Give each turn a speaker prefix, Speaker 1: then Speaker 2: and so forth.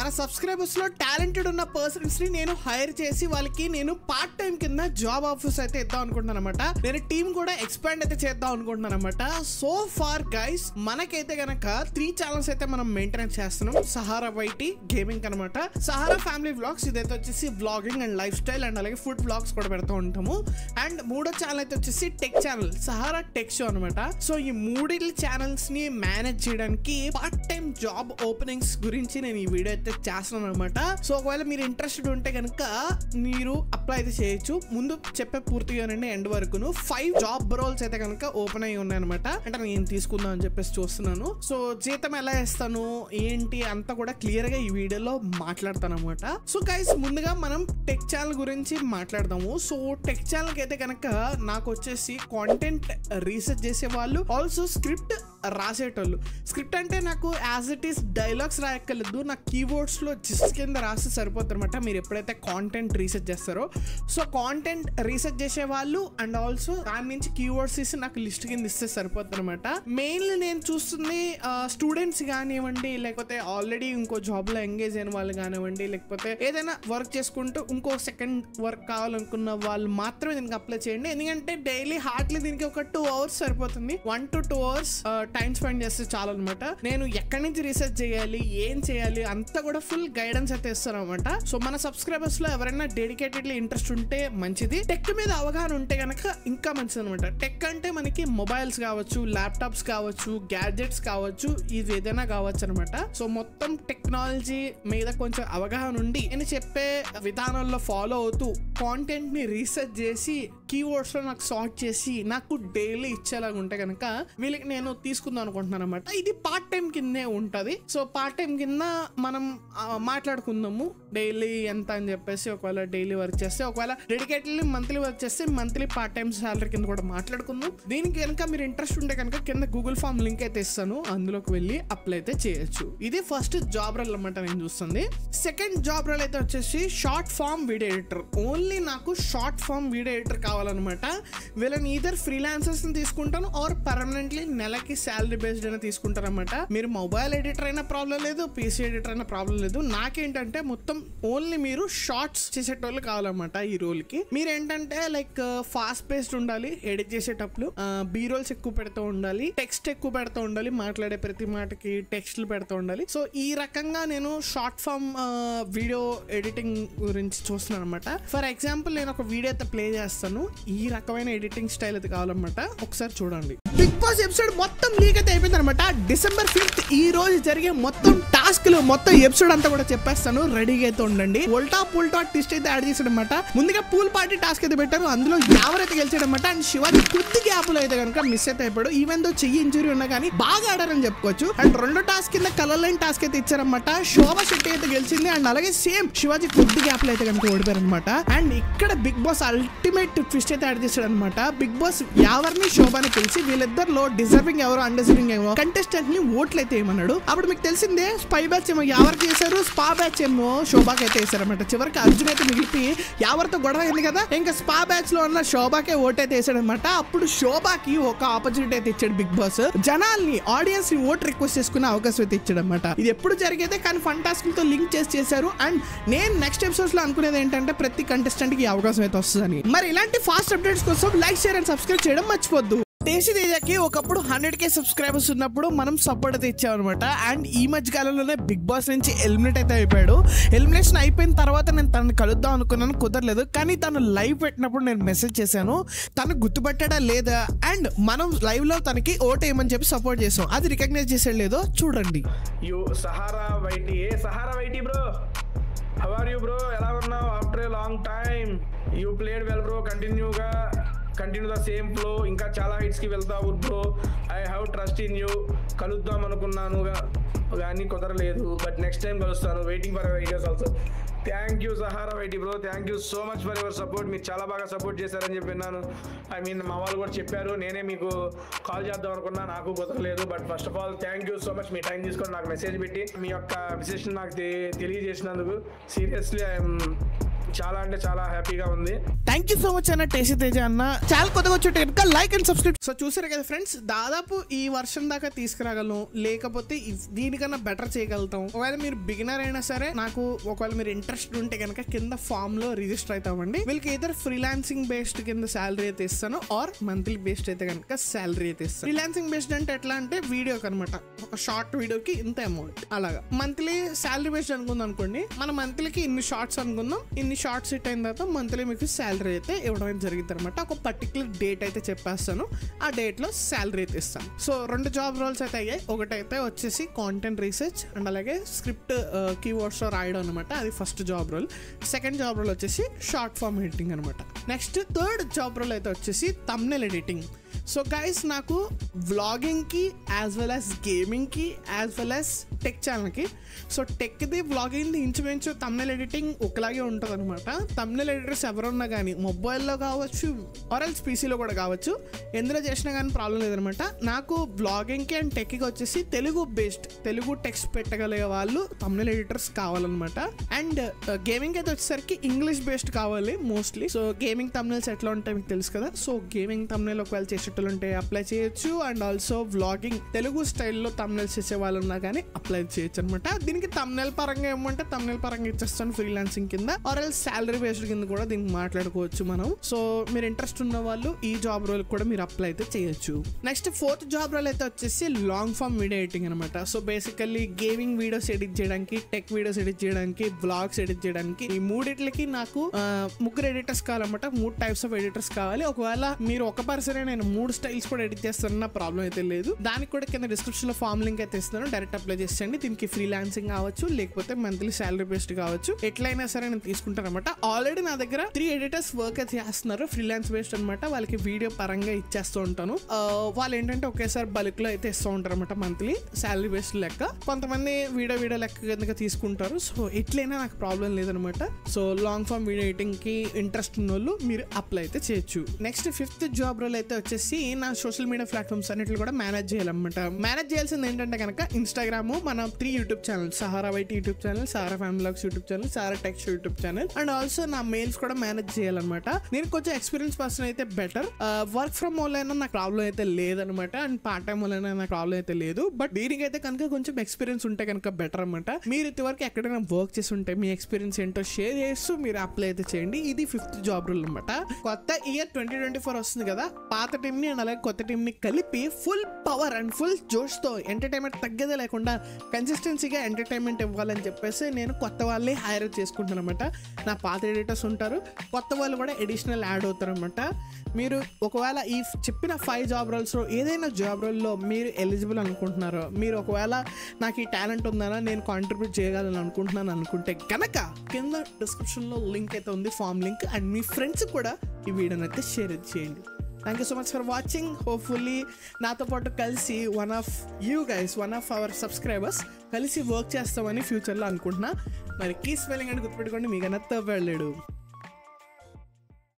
Speaker 1: మన సబ్స్క్రైబర్స్ లో టాలెంటెడ్ ఉన్న పర్సన్స్ ని నేను హైర్ చేసి వాళ్ళకి నేను పార్ట్ టైం కింద జాబ్ ఆఫర్స్ అయితే ఇద్దాం అనుకుంటున్నాను అనమాట. నేను టీమ్ కూడా ఎక్స్పాండ్ అయితే చేద్దాం అనుకుంటున్నాను అనమాట. సో ఫార్ గైస్ మనకైతే గనక 3 ఛానల్స్ అయితే మనం మెయింటైన్ చేస్తున్నాం. సహారా వైటీ గేమింగ్ అనమాట, సహారా ఫ్యామిలీ వ్లాగ్స్, ఇదైతే వచ్చేసి vlogging and lifestyle and అలాగే ఫుడ్ వ్లాగ్స్ కూడా పెడుతూ ఉంటాము. అండ్ మూడో ఛానల్ అయితే వచ్చేసి tech channel, Sahara tech show అనమాట. సో ఈ మూడిటి ఛానల్స్ ని మేనేజ్ చేయడానికి పార్ట్ టైం జాబ్ ఓపెనింగ్స్ గురించి నేను ఈ వీడియో అయితే చేస్తున్నాను అనమాట. సో ఒకవేళ మీరు ఇంట్రెస్టెడ్ ఉంటే కనుక మీరు అప్లై అయితే చేయొచ్చు. ముందు చెప్పే పూర్తిగానండి ఎండ్ వరకును 5 జాబ్ రోల్స్ అయితే కనుక ఓపెన్ అయ్యి ఉన్నాయి అనమాట. అంటే నేను తీసుకుందాం అని చెప్పేసి చూస్తున్నాను. సో జీతం ఎలా ఇస్తాను ఏంటి అంతా కూడా క్లియర్ గా ఈ వీడియోలో మాట్లాడతాను అనమాట. సో గైస్ ముందుగా మనం టెక్ ఛానల్ గురించి మాట్లాడదాము. సో టెక్ ఛానల్ కి అయితే కనుక నాకు వచ్చేసి కాంటెంట్ రీసెర్చ్ చేసే వాళ్ళు, ఆల్సో స్క్రిప్ట్ రాసేటోళ్ళు. స్క్రిప్ట్ అంటే నాకు యాజ్ ఇట్ ఈస్ డైలాగ్స్ రాయక్కర్లేదు, నాకు కీవర్డ్స్ లో జిస్ట్ కింద రాస్తే సరిపోతుంది అనమాట. మీరు ఎప్పుడైతే కాంటెంట్ రీసెర్చ్ చేస్తారో, సో కాంటెంట్ రీసెర్చ్ చేసే వాళ్ళు అండ్ ఆల్సో దాని నుంచి కీవర్డ్స్ ఇస్తే నాకు లిస్ట్ కింద ఇస్తే సరిపోతుంది అనమాట. మెయిన్లీ నేను చూస్తుంది స్టూడెంట్స్ కానివ్వండి, లేకపోతే ఆల్రెడీ ఇంకో జాబ్ లో ఎంగేజ్ అయిన వాళ్ళు కానివ్వండి, లేకపోతే ఏదైనా వర్క్ చేసుకుంటూ ఇంకో సెకండ్ వర్క్ కావాలనుకున్న వాళ్ళు మాత్రమే దీనికి అప్లై చేయండి. ఎందుకంటే డైలీ హార్డ్లీ దీనికి ఒక 2 hours సరిపోతుంది. 1 to 2 hours టైం స్పెండ్ చేస్తే చాలు అనమాట. నేను ఎక్కడి నుంచి రీసెర్చ్ చేయాలి, ఏం చేయాలి అంతా కూడా ఫుల్ గైడెన్స్ అయితే ఇస్తాను అనమాట. సో మన సబ్స్క్రైబర్స్ లో ఎవరైనా డెడికేటెడ్లీ ఇంట్రెస్ట్ ఉంటే మంచిది. టెక్ మీద అవగాహన ఉంటే కనుక ఇంకా మంచిది అనమాట. టెక్ అంటే మనకి మొబైల్స్ కావచ్చు, ల్యాప్టాప్స్ కావచ్చు, గ్యాడ్జెట్స్ కావచ్చు, ఇది ఏదైనా కావచ్చు అనమాట. సో మొత్తం టెక్నాలజీ మీద కొంచెం అవగాహన ఉండి నేను చెప్పే విధానంలో ఫాలో అవుతూ కాంటెంట్ ని రీసెర్చ్ చేసి కీవర్డ్స్ లో నాకు సార్ట్ చేసి నాకు డైలీ ఇచ్చేలాగా ఉంటే కనుక వీళ్ళకి నేను తీసుకుందాం అనుకుంటున్నాను అనమాట. ఇది పార్ట్ టైం కిందే ఉంటది. సో పార్ట్ టైం కింద మనం మాట్లాడుకుందాము డైలీ ఎంత అని చెప్పేసి. ఒకవేళ డైలీ వర్క్ చేస్తే, ఒకవేళ డెడికేటెడ్లీ మంత్లీ వర్క్ చేస్తే మంత్లీ పార్ట్ టైం సాలరీ కింద కూడా మాట్లాడుకుందాం. దీనికి కనుక మీరు ఇంట్రెస్ట్ ఉంటే కనుక కింద గూగుల్ ఫామ్ లింక్ అయితే ఇస్తాను, అందులోకి వెళ్ళి అప్లై అయితే చేయొచ్చు. ఇది ఫస్ట్ జాబ్ రోల్ అనమాట నేను చూస్తుంది. సెకండ్ జాబ్ రోల్ అయితే వచ్చేసి short form video editor. Only నాకు షార్ట్ ఫామ్ వీడియో ఎడిటర్ కావాలన్నమాట. వీళ్ళని ఈదర్ ఫ్రీలాన్సర్స్ ని తీసుకుంటాను ఆర్ పర్మనెంట్లీ నెలకి శాలరీ బేస్డ్ అయినా తీసుకుంటారు అనమాట. మీరు మొబైల్ ఎడిటర్ అయినా ప్రాబ్లం లేదు, పీసీ ఎడిటర్ అయినా ప్రాబ్లం లేదు. నాకేంటంటే మొత్తం ఓన్లీ మీరు షార్ట్స్ చేసేటోళ్ళు కావాలన్నమాట. ఈ రోల్ కి మీరు ఏంటంటే లైక్ ఫాస్ట్ పేస్డ్ ఉండాలి, ఎడిట్ చేసేటప్పుడు బీ రోల్స్ ఎక్కువ పెడుతూ ఉండాలి, టెక్స్ట్ ఎక్కువ పెడుతూ ఉండాలి, మాట్లాడే ప్రతి మాటకి టెక్స్ట్లు పెడుతూ ఉండాలి. సో ఈ రకంగా నేను షార్ట్ ఫామ్ వీడియో ఎడిటింగ్ గురించి చూస్తున్నాను అనమాట. ఫర్ ఎగ్జాంపుల్ నేను ఒక వీడియో అయితే ప్లే చేస్తాను. ఈ రకమైన ఎడిటింగ్ స్టైల్ అయితే కావాలన్నమాట. ఒకసారి చూడండి. బిగ్ బాస్ ఎపిసోడ్ మొత్తం లీక్ అయితే అయిపోయింది అనమాట. December 5th ఈ రోజు జరిగే మొత్తం టాస్క్లు మొత్తం ఎపిసోడ్ అంతా కూడా చెప్పేస్తాను, రెడీగా అయితే ఉండండి. ఉల్టా పుల్టా ట్విస్ట్ అయితే యాడ్ చేసాడు అనమాట. ముందుగా పూల్ పార్టీ టాస్క్ అయితే పెట్టారు, అందులో ఎవరైతే గెలిచాడు అనమాట. అండ్ శివాజీ కొద్ది గ్యాప్ లో అయితే కనుక మిస్ అయితే అయిపోయాడు. ఈవెన్ దో చెయ్యి ఇంజురీ ఉన్నా కానీ బాగా ఆడారని చెప్పుకోవచ్చు. అండ్ రెండో టాస్క్ కింద కలర్ లైన్ టాస్క్ అయితే ఇచ్చారనమాట. శోభా శెట్టి అయితే గెలిచింది. అండ్ అలాగే సేమ్ శివాజీ కొద్ది గ్యాప్ లో అయితే కనుక ఓడిపోయారు అనమాట. అండ్ ఇక్కడ బిగ్ బాస్ అల్టిమేట్ ట్విస్ట్ అయితే యాడ్ చేశాడు అనమాట. బిగ్ బాస్ ఎవరిని శోభాని పిలిచి వీళ్ళిద్దరిలో డిజర్వింగ్ ఎవరో అన్డిజర్వింగ్ ఎవరో కంటెస్టెంట్ ని ఓట్లు అయితే ఏమన్నాడు. అప్పుడు మీకు తెలిసిందే స్పై బ్యాచ్ ఏమో ఎవరికి చేశారు, స్పా బ్యాచ్ ఏమో శోభాకి అయితే వేసారనమాట. చివరికి అర్జున్ అయితే మిగిలిపి ఎవరితో గొడవ అయింది కదా, ఇంకా స్పా బ్యాచ్ లో ఉన్న శోభాకే ఓట్ అయితే వేసాడనమాట. అప్పుడు శోభాకి ఒక ఆపర్చునిటీ అయితే ఇచ్చాడు బిగ్ బాస్. జనాల్ని ఆడియన్స్ ని ఓట్ రిక్వెస్ట్ చేసుకునే అవకాశం అయితే ఇచ్చాడు అనమాట. ఇది ఎప్పుడు జరిగేదే కానీ ఫంటాస్టిక్ తో లింక్ చేశారు. అండ్ నేను నెక్స్ట్ ఎపిసోడ్స్ లో అనుకునేది ఏంటంటే ప్రతి కంటెస్టెంట్ కి అవకాశం అయితే వస్తుందని. మరి ఇలాంటి ఫాస్ట్ అప్డేట్స్ కోసం లైక్, షేర్ అండ్ సబ్స్క్రైబ్ చేయడం మర్చిపోద్దు. టేస్టీ తేజాకి ఒకప్పుడు 100K సబ్స్క్రైబర్స్ ఉన్నప్పుడు మనం సపోర్ట్ అయితే ఇచ్చామన్నమాట. అండ్ ఈ మధ్య కాలంలోనే బిగ్ బాస్ నుంచి ఎలిమినేట్ అయితే అయిపోయాడు. ఎలిమినేషన్ అయిపోయిన తర్వాత నేను తనని కలుద్దాం అనుకున్నాను, కుదరలేదు. కానీ తను లైవ్ పెట్టినప్పుడు నేను మెసేజ్ చేశాను, తను గుర్తుపట్టాడా లేదా అండ్ మనం లైవ్ లో తనకి ఓట్ వేయమని చెప్పి సపోర్ట్ చేసాం. అది రికగ్నైజ్ చేసాడు లేదో చూడండి.
Speaker 2: Sahara YT bro, how are you bro, ఎలా ఉన్నావు? After a long time you played well bro, continue the same flow, ఇంకా చాలా హైట్స్ కి వెళ్తావు bro. I have trust in you. కలుద్దాం అనుకున్నాను కానీ కుదరలేదు, బట్ నెక్స్ట్ టైం కలుస్తాను. Waiting for your videos also. Thank you Sahara YT bro, thank you so much for your support. మీరు చాలా బాగా సపోర్ట్ చేశారని చెప్పి విన్నాను. ఐ మీన్ మా వాళ్ళు కూడా చెప్పారు. నేనే మీకు కాల్ చేద్దాం అనుకున్నా, నాకు కుదరలేదు. But first of all thank you so much. మీ టైం తీసుకొని నాకు మెసేజ్ పెట్టి మీ యొక్క విశేషం నాకు తెలియజేసినందుకు సీరియస్లీ ఐఎమ్ చాలా అంటే చాలా హ్యాపీగా ఉంది.
Speaker 1: థ్యాంక్ యూ సో మచ్ అన్న టేసీ తేజ అన్న. చాలా కొత్తగా వచ్చే కనుక లైక్ అండ్ సబ్స్క్రైబ్. సో చూసారు కదా ఫ్రెండ్స్, దాదాపు ఈ వర్షం దాకా తీసుకురాగలం, లేకపోతే దీనికన్నా బెటర్ చేయగలుగుతాం. ఒకవేళ మీరు బిగినర్ అయినా సరే, నాకు ఒకవేళ మీరు ఇంట్రెస్ట్ ఉంటే కనుక కింద ఫామ్ లో రిజిస్టర్ అవుతామండి. వీళ్ళకి ఇద్దరు ఫ్రీలాన్సింగ్ బేస్డ్ కింద శాలరీ అయితే ఇస్తాను, ఆర్ మంత్లీ బేస్డ్ అయితే కనుక శాలరీ అయితే ఇస్తాను. ఫ్రీలాన్సింగ్ బేస్డ్ అంటే ఎట్లా అంటే వీడియోకి అనమాట, ఒక షార్ట్ వీడియోకి ఇంత అమౌంట్, అలాగా. మంత్లీ శాలరీ బేస్డ్ అనుకుందాం అనుకోండి, మన మంత్లీకి ఇన్ని షార్ట్స్ అనుకుందాం, ఇన్ని షార్ట్స్ హిట్ అయిన తర్వాత మంత్లీ మీకు శాలరీ అయితే ఇవ్వడం జరిగింది అనమాట. ఒక పర్టికులర్ డేట్ అయితే చెప్పేస్తాను, ఆ డేట్ లో శాలరీ అయితే ఇస్తాను. సో 2 జాబ్ రోల్స్ అయితే అయ్యాయి. ఒకటైతే వచ్చేసి కాంటెంట్ రీసెర్చ్ అండ్ అలాగే స్క్రిప్ట్ కీవర్డ్స్ లో రాయడం అనమాట, అది first job role. Second job role వచ్చేసి షార్ట్ ఫామ్ ఎడిటింగ్ అనమాట. నెక్స్ట్ థర్డ్ జాబ్ రోల్ అయితే వచ్చేసి థంబ్నెయిల్ ఎడిటింగ్. సో గైస్, నాకు వ్లాగింగ్కి యాజ్ వెల్ యాజ్ గేమింగ్కి యాజ్ వెల్ యాజ్ టెక్ ఛానల్కి, సో టెక్ది వ్లాగింగ్ది ఇంచుమించు థంబ్నెయిల్ ఎడిటింగ్ ఒకలాగే ఉంటుంది అనమాట. థంబ్నెయిల్ ఎడిటర్స్ ఎవరున్నా కానీ మొబైల్లో కావచ్చు ఆర్ ఎల్స్ పీసీలో కూడా కావచ్చు, ఎందులో చేసినా కానీ ప్రాబ్లం లేదనమాట. నాకు వ్లాగింగ్కి అండ్ టెక్కి వచ్చేసి తెలుగు బేస్డ్, తెలుగు టెక్స్ట్ పెట్టగలిగే వాళ్ళు థంబ్నెయిల్ ఎడిటర్స్ కావాలన్నమాట. అండ్ గేమింగ్ అయితే వచ్చేసరికి ఇంగ్లీష్ బేస్డ్ కావాలి మోస్ట్లీ. సో గేమింగ్ థంబ్నెయిల్స్ ఎట్లా ఉంటాయి మీకు తెలుసు కదా. సో గేమింగ్ థంబ్నెయిల్ ఒకవేళ చేసేటోళ్ళు ఉంటే అప్లై చేయొచ్చు, అండ్ ఆల్సో వ్లాగింగ్ తెలుగు స్టైల్లో థంబ్నెయిల్స్ చేసే వాళ్ళు ఉన్నా కానీ అప్లై చేయొచ్చు అనమాట. దీనికి థంబ్నెయిల్ పరంగా ఏమంటే థంబ్నెయిల్ పరంగా ఇచ్చేస్తాను ఫ్రీలాన్సింగ్ కింద, ఆర్ ఎల్స్ శాలరీ బేస్డ్ కింద కూడా దీనికి మాట్లాడుకోవచ్చు మనం. సో మీరు ఇంట్రెస్ట్ ఉన్న వాళ్ళు ఈ జాబ్ రోల్ కూడా మీరు అప్లై అయితే చేయొచ్చు. నెక్స్ట్ 4th జాబ్ రోల్ అయితే వచ్చేసి లాంగ్ ఫామ్ వీడియో ఎడిటింగ్ అనమాట. So basically gaming videos edit చేయడానికి, టెక్ వీడియోస్ ఎడిట్ చేయడానికి, బ్లాగ్స్ ఎడిట్ చేయడానికి, ఈ మూడిట్లకి నాకు 3 ఎడిటర్స్ కావాలన్నమాట. 3 టైప్స్ ఆఫ్ ఎడిటర్స్ కావాలి. ఒకవేళ మీరు ఒక పర్సన్ నేను 3 స్టైల్స్ కూడా ఎడిట్ చేస్తానన్న ప్రాబ్లం అయితే లేదు. దానికి కూడా కింద డిస్క్రిప్షన్ లో ఫామ్ లింక్ అయితే ఇస్తాను, డైరెక్ట్ అప్లై చేసేయండి. దీనికి ఫ్రీలాన్సింగ్ కావచ్చు, లేకపోతే మంత్లీ శాలరీ బేస్డ్ కావచ్చు, ఎట్లయినా సరే నేను తీసుకుంటాను అనమాట. ఆల్రెడీ నా దగ్గర 3 ఎడిటర్స్ వర్క్ అయితే చేస్తున్నారు ఫ్రీలాన్స్ బేస్డ్ అనమాట. వాళ్ళకి వీడియో పరంగా ఇచ్చేస్తూ ఉంటాను. వాళ్ళు ఏంటంటే ఒకేసారి బల్క్ లో అయితే ఇస్తూ ఉంటారు అనమాట, మంత్లీ శాలరీ బేస్డ్ లెక్క. కొంతమంది వీడియో లెక్క కింద తీసుకుంటారు. సో ఎట్లయినా నాకు ప్రాబ్లం లేదనమాట. So long form video editing కి ఇంట్రెస్ట్ ఉన్న వాళ్ళు మీరు అప్లై అయితే చేయొచ్చు. నెక్స్ట్ 5th జాబ్ రోల్ అయితే వచ్చేసి నా సోషల్ మీడియా ప్లాట్ఫామ్స్ అన్నిటిని కూడా మేనేజ్ చేయాలన్నమాట. మేనేజ్ చేయాల్సింది ఏంటంటే కనుక ఇన్స్టాగ్రామ్, మన 3 YouTube channel, Sahara YT YouTube channel, Sahara family vlogs YouTube channel, Sahara techs YouTube channel, and also నా మెయిల్స్ కూడా మేనేజ్ చేయాలన్నమాట. నేను కొంచెం ఎక్స్పీరియన్స్ పర్సన్ అయితే బెటర్. వర్క్ ఫ్రమ్ హోమ్ అయినా నాకు ప్రాబ్లం అయితే లేదనమాట, అండ్ పార్ట్ టైం అయినా నాకు ప్రాబ్లం అయితే లేదు. బట్ దీనికైతే కనుక కొంచెం ఎక్స్పీరియన్స్ ఉంటే కనుక బెటర్ అనమాట. మీరు ఇంతవరకు ఎక్కడైనా వర్క్ చేసి ఉంటే మీ ఎక్స్పీరియన్స్ ఏంటో షేర్ చేస్తూ మీరు అప్లై అయితే చేయండి. ఇది 5th జాబ్ రోల్ అనమాట. కొత్త ఇయర్ 2024 వస్తుంది కదా, పాత టీమ్ ని అండ్ అలాగే కొత్త టీమ్ ని కలిపి ఫుల్ పవర్ అండ్ ఫుల్ జోష్ తో ఎంటర్టైన్మెంట్ తగ్గదే లేకుండా కన్సిస్టెన్సీగా ఎంటర్టైన్మెంట్ ఇవ్వాలని చెప్పేసి నేను కొత్త వాళ్ళే హైర్ చేసుకుంటాను అనమాట. నా పాత ఎడిటర్స్ ఉంటారు, కొత్త వాళ్ళు కూడా అడిషనల్ యాడ్ అవుతారు అనమాట. మీరు ఒకవేళ ఈ చెప్పిన 5 జాబ్ రోల్స్ ఏదైనా జాబ్ రోల్లో మీరు ఎలిజిబుల్ అనుకుంటున్నారో, మీరు ఒకవేళ నాకు ఈ టాలెంట్ ఉందనా, నేను కాంట్రిబ్యూట్ చేయగలను అనుకుంటున్నాను అనుకుంటే కనుక కింద డిస్క్రిప్షన్లో లింక్ అయితే ఉంది, ఫామ్ లింక్, అండ్ మీ ఫ్రెండ్స్ కూడా ఈ వీడియోని అయితే షేర్ చేయండి. Thank you so much for watching. Hopefully నాతో పాటు కలిసి వన్ ఆఫ్ అవర్ సబ్స్క్రైబర్స్ కలిసి వర్క్ చేస్తామని ఫ్యూచర్లో అనుకుంటున్నా. మరి కీ స్పెల్లింగ్ అని గుర్తుపెట్టుకోండి, మీకన్నా తవ్వాడు.